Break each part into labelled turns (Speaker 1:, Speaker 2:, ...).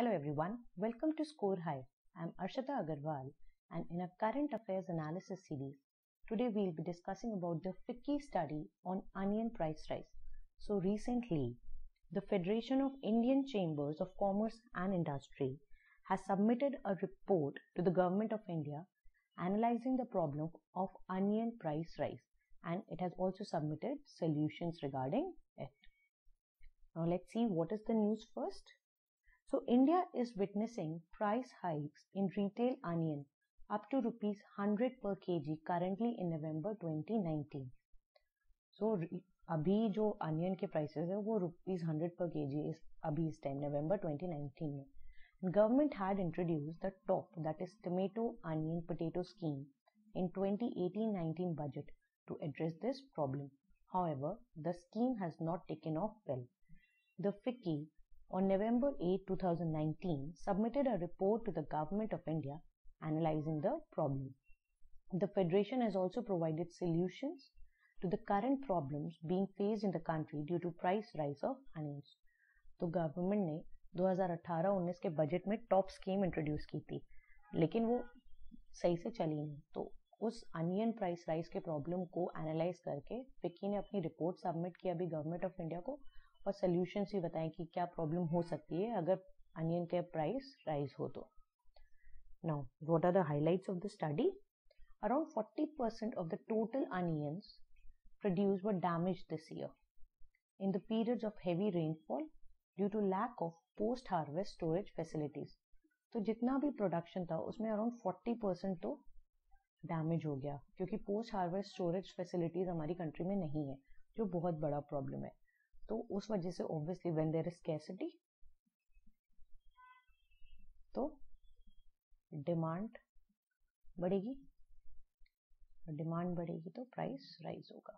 Speaker 1: Hello everyone, welcome to Score High. I'm Arshita Agarwal and in a current affairs analysis series, today we'll be discussing about the FICCI study on onion price rise. So recently, the Federation of Indian Chambers of Commerce and Industry has submitted a report to the Government of India analyzing the problem of onion price rise, and it has also submitted solutions regarding it. Now let's see what is the news first. So India is witnessing price hikes in retail onion up to rupees 100 per kg currently in November 2019. So अभी जो onion के prices है वो rupees 100 per kg is अभी इस time November 2019 में. Government had introduced the TOP, that is tomato onion potato scheme, in 2018-19 budget to address this problem. However, the scheme has not taken off well. The FICCI on November 8, 2019, submitted a report to the Government of India analyzing the problem. The Federation has also provided solutions to the current problems being faced in the country due to price rise of onions. तो government ने 2018-19 के budget में top scheme introduce की थी, लेकिन वो सही से चली नहीं. तो उस अनियन प्राइस राइज के प्रॉब्लम को एनालाइज करके फिक्की ने अपनी रिपोर्ट सबमिट की अभी गवर्नमेंट ऑफ इंडिया को, और सॉल्यूशंस भी बताएं कि क्या प्रॉब्लम हो सकती है अगर अनियन के प्राइस राइज हो तो. Now what are the highlights of the study? Around 40% of the total onions produced were damaged this year in the periods of heavy rainfall due to lack of post harvest storage facilities. तो जितना भी production था उसमें around 40% तो damage हो गया क्योंकि post harvest storage facilities हमारी कंट्री में नहीं है, जो बहुत बड़ा प्रॉब्लम है. तो उस वजह से obviously when there is scarcity तो डिमांड बढ़ेगी, डिमांड बढ़ेगी तो प्राइस राइज होगा.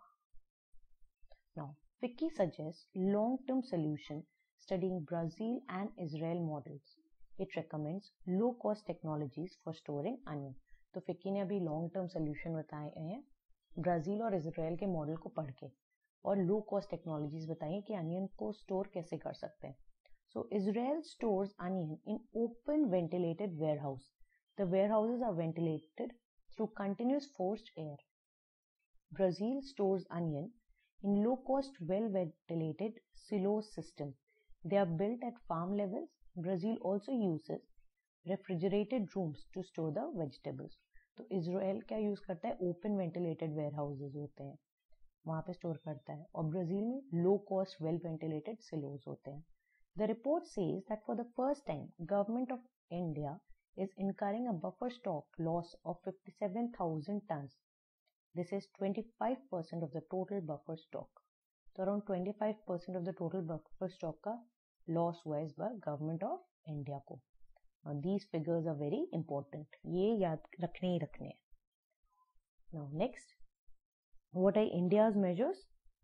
Speaker 1: Now FICCI suggests long-term solution studying Brazil and Israel models. It recommends low-cost technologies for storing onion. तो FICCI ने अभी long-term solution बताए हैं ब्राजील और इसराइल के मॉडल को पढ़ के, और लो कॉस्ट टेक्नोलॉजीज बताइए कि अनियन को स्टोर कैसे कर सकते हैं. So Israel stores onion in open ventilated warehouse. The warehouses are ventilated through continuous forced air. Brazil stores onion in low-cost, well-ventilated silos system. They are built at farm levels. Brazil also uses refrigerated rooms to store the vegetables. तो Israel क्या use करता है? Open ventilated warehouses होते हैं, वहां पे store करता है. और ब्राजील में low cost well ventilated silos होते हैं. The report says that for the first time government of India is incurring a buffer stock loss of 57,000 tons. This is 25% of the total buffer stock. तो around 25% of the total buffer stock का loss हुआ इस बार government of India को. These figures are very important. ये याद रखने ही रखने हैं. Now next, what are India's measures?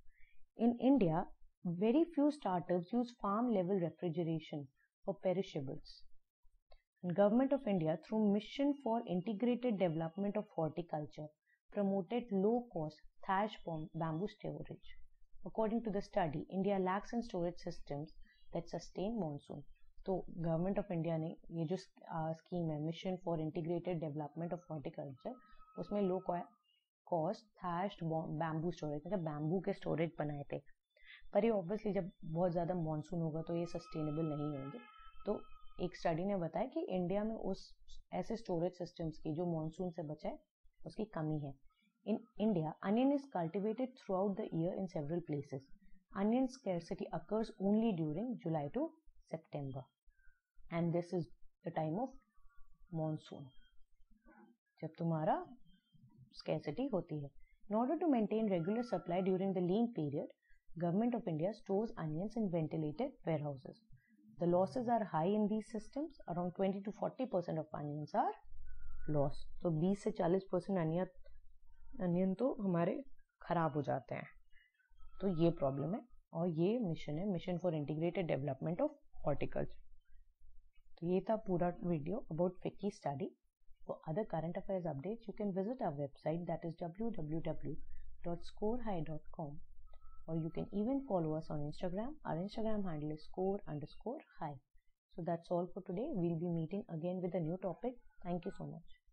Speaker 1: In India, very few startups use farm level refrigeration for perishables. And Government of India, through Mission for Integrated Development of Horticulture, promoted low-cost thatch bamboo storage. According to the study, India lacks in storage systems that sustain monsoon. तो government of India ने ये जो scheme है mission for integrated development of horticulture, उसमें low cost thatched bamboo storage, मतलब bamboo के storage बनाए थे. पर ये ऑब्वियसली जब बहुत ज़्यादा मानसून होगा तो ये सस्टेनेबल नहीं होंगे. तो एक स्टडी ने बताया कि इंडिया में उस ऐसे स्टोरेज सिस्टम्स की जो मानसून से बचा है उसकी कमी है. In India onion is cultivated throughout the year in several places. Onion scarcity occurs only during July to September, and this is the time of monsoon जब तुम्हारा scarcity होती है. In order to maintain regular supply during the lean period, Government of India stores onions in ventilated warehouses. The losses are high in these systems. Around 20 to 40% of onions are lost. तो 20 से 40% onion तो हमारे खराब हो जाते हैं. तो ये प्रॉब्लम है, और ये मिशन है, mission for integrated development of horticulture. तो ये था पूरा video about FICCI study. For other current affairs updates you can visit our website that is www.scorehigh.com, or you can even follow us on Instagram. Our Instagram handle is score_high. So that's all for today. We'll be meeting again with a new topic. Thank you so much.